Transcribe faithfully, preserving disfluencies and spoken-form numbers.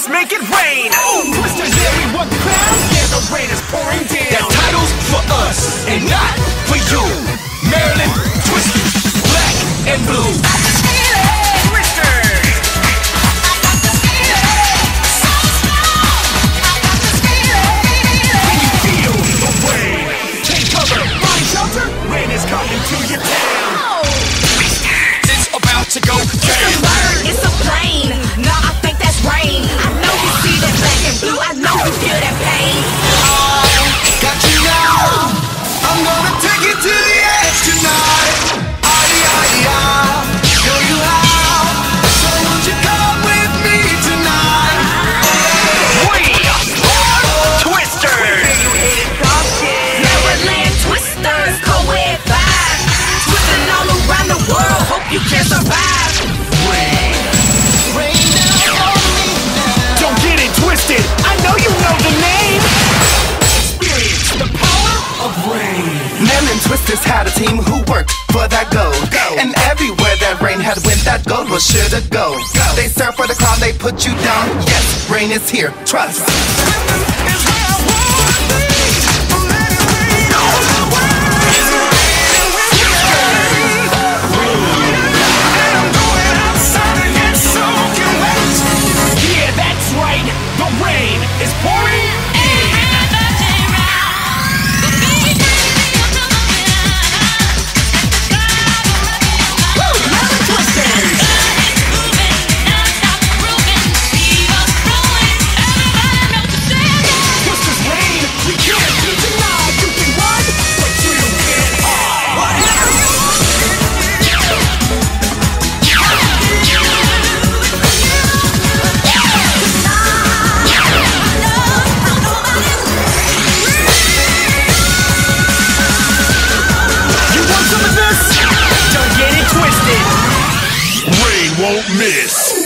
let's make it rain. Twisters, yeah, we want the crowd. Yeah, the rain is pouring down. That title's for us and not for you. Maryland Twisters, black and blue. Twisters. When you feel the rain, take cover, find shelter. Rain is coming to your town. It's about to go down. It's a bird, it's a plane. No, I think that's rain. I know you see that black and blue. I know you feel that pain. Oh, got you now. I'm gonna take you to the edge tonight. Aye, aye, aye. Show you how. So won't you come with me tonight? We are Twisters. Maryland Twisters, co-ed vibe. Twisting all around the world, hope you can survive. Don't get it twisted. I know you know the name. Experience the power of rain. Maryland Twisters had a team who worked for that gold. And everywhere that rain had went, that gold was sure to go. They serve for the crowd, they put you down. Yes, rain is here, trust. Yeah, that's right. The rain is pouring in. Twisters rain, we can't be denied. You can run, but you can't hide. You want some of this? Don't get it twisted. Rain won't miss.